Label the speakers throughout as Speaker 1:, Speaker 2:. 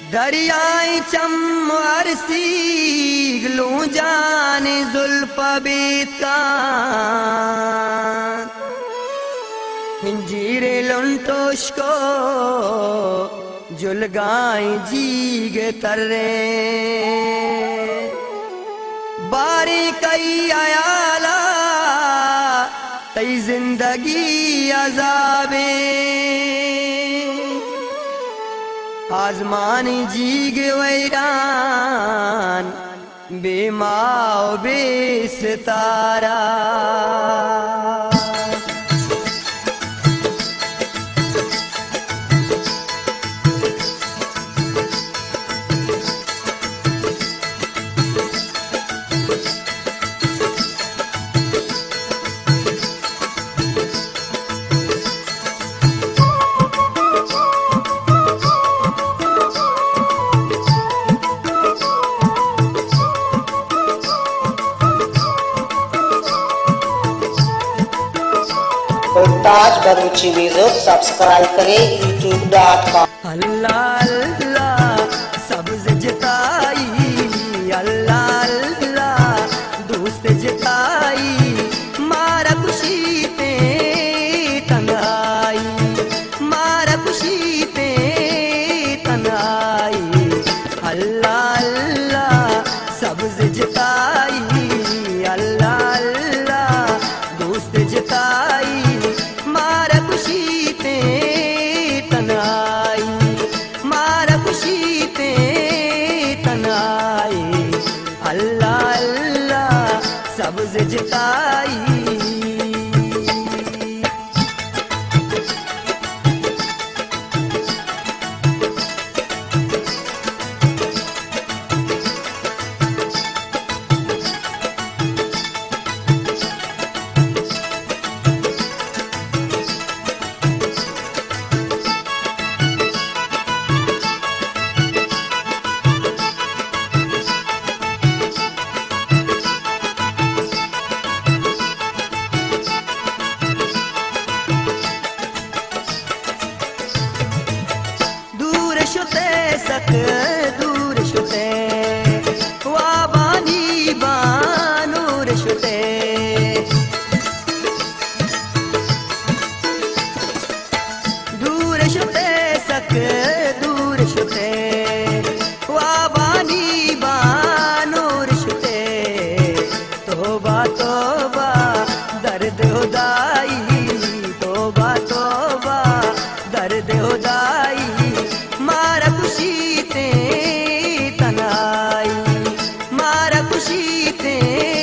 Speaker 1: दरियाई चम अरसी लूं जाने जुल्फ बेता हिंजीरे लुंटोश को जुलगाई जीग तर्रे बारी कई आयाला तई जिंदगी अजाबे आजमानी जीग वैरान बेमाओ बेसितारा
Speaker 2: मुमताज बरूची म्यूजिक सब्सक्राइब करें youtube.com।
Speaker 1: अल्लाह अल्लाह सब्ज जिताई अल्लाह अल्लाह दोस्त जिताई मारा खुशी ते तनाई मारा खुशी ते तनाई अल्लाह अल्लाह सब्ज जिताई अल्लाह अल्लाह दोस्त जिताई मारा खुशी ते तनाई मारा खुशी ते तनाई अल्लाह अल्लाह सब्ज जिताई दूर शुते वाबानी बानूर शुते दूर शुते सक दूर शुते वाबानी बानूर शुते तोबा तोबा दर्द उदाई तोबा तोबा दर्द उदाई मारा खुशी ते तनाई मारा खुशी ते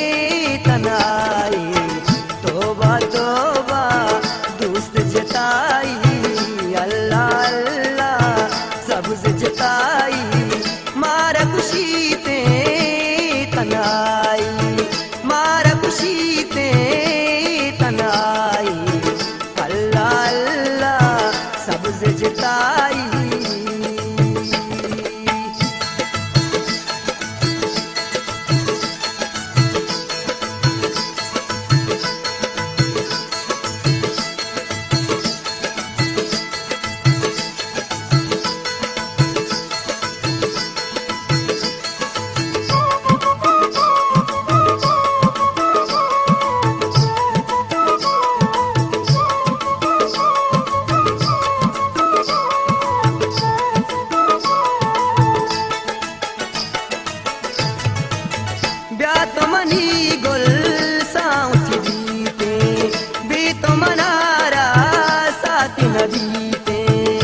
Speaker 1: तनाई तोबा तोबा दोस्त जताई अल्लाह अल्लाह सब्ज जताई मारा खुशी ते तनाई मारा खुशी ते तनाई अल्लाह अल्लाह सब्ज जताई मनी गुल सांसी जीते बे तो मनारा साथ न जीते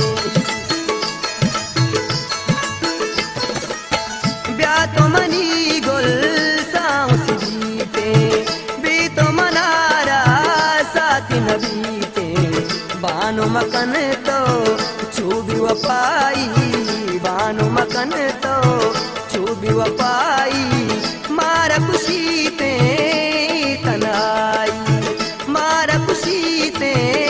Speaker 1: ब्या तो मनी गुल सांसी जीते बे तो मनारा साथ न बीते बानो मकन तो चूबी वपाई बानो मकन तो चूबी वपाई मारा खुशी ते तनाई मारा खुशी ते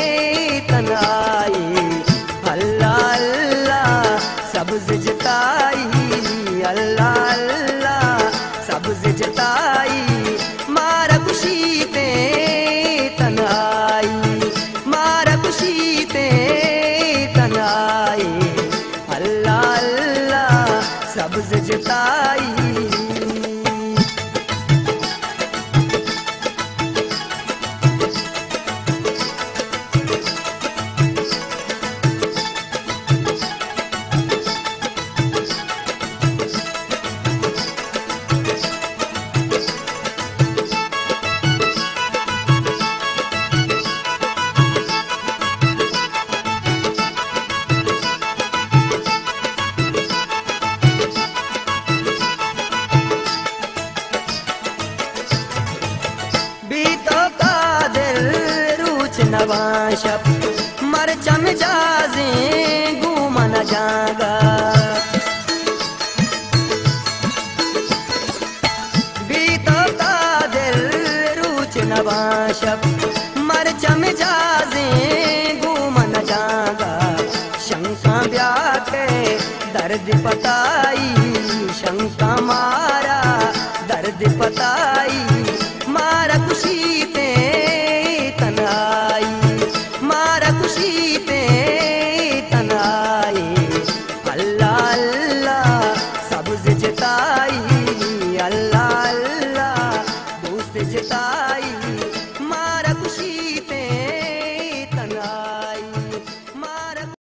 Speaker 1: तनाई अल्लाह अल्लाह सब्ज जताई अल्लाह अल्लाह सब्ज जताई मारा खुशी ते तनाई मारा खुशी ते तनाई अल्लाह अल्लाह सब्ज जताई। बीतों का दिल रूच नवाशप मरचम जाजे घूम न जागा। बीतों का दिल रूच नवाशप मरचम जाजे घूम न जागा। शंका ब्याह के दर्द पताई, शंका मारा दर्द पताई, मारा खुशी